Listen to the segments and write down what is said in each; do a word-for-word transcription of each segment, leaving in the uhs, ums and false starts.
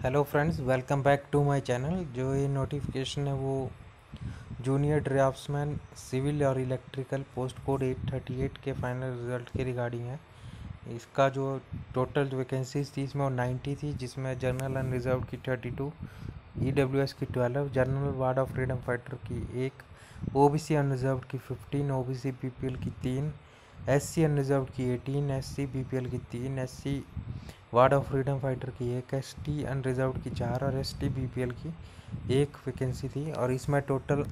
Hello friends, welcome back to my channel. जो ये notification है वो जूनियर ड्राफ्ट्समैन सिविल और electrical post code eight thirty eight के फाइनल रिजल्ट के रिगार्डिंग है। इसका जो टोटल जो वैकेंसीज थी इसमें वो नाइन्टी थी, जिसमें जनरल एंड रिजर्व की थर्टी टू, ईडब्ल्यूएस की twelve, general ward of freedom fighter की एक, ओबीसी अनरिजर्व्ड की फिफ्टीन, ओबीसी बीपीएल की तीन, एससी अनरिजर्व्ड की एटीन, एससी बीपीएल की तीन, SC ward of freedom fighter की एक, एसटी अनरिजर्व्ड की चार और एसटी बीपीएल की एक वैकेंसी थी। और इसमें total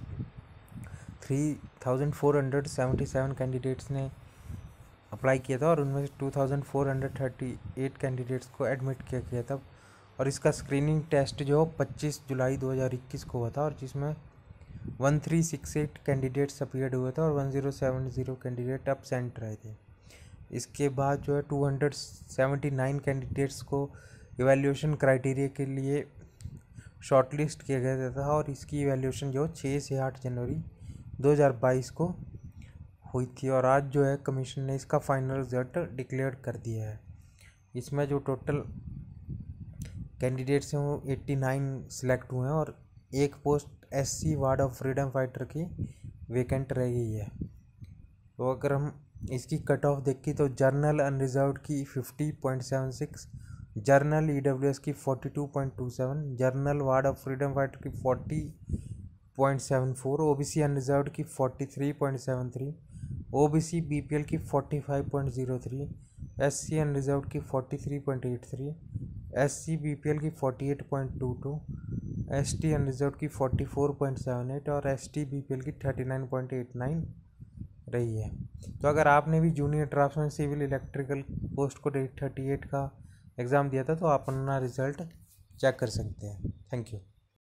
three thousand four hundred seventy seven candidates ने अप्लाई किया था और उनमें से two thousand four hundred thirty eight candidates को एडमिट किया गया था। और इसका स्क्रीनिंग टेस्ट जो पच्चीस जुलाई दो हज़ार इक्कीस को हुआ था और जिसमें one three six eight candidates appeared हुए थे और one zero seven zero candidate absent रहे थे। इसके बाद जो है two hundred seventy nine candidates को इवैल्यूएशन क्राइटेरिया के लिए शॉर्टलिस्ट किया गया था और इसकी इवैल्यूएशन जो छः से आठ जनवरी दो हज़ार बाईस को हुई थी। और आज जो है कमीशन ने इसका फाइनल रिजल्ट डिक्लेयर कर दिया है। इसमें जो टोटल कैंडिडेट्स हैं वो नवासी सिलेक्ट हुए हैं और एक post SC ward of freedom fighter की वेकेंट रह गई है। तो अगर हम इसकी कट ऑफ देखी तो जर्नल अनरिजर्व्ड की fifty point seven six, general EWS की forty two point two seven, general ward of freedom fighter की forty point seven four, OBC unreserved की forty three point seven three, OBC BPL की forty five point zero three, SC unreserved की forty three point eight three, SC BPL की forty eight point two two, ST unreserved की forty four point seven eight और ST BPL की thirty nine point eight nine रही है। तो अगर आपने भी junior draftsman civil electrical post code eight thirty eight का एग्ज़ाम दिया था तो आप अपना रिज़ल्ट चेक कर सकते हैं। Thank you.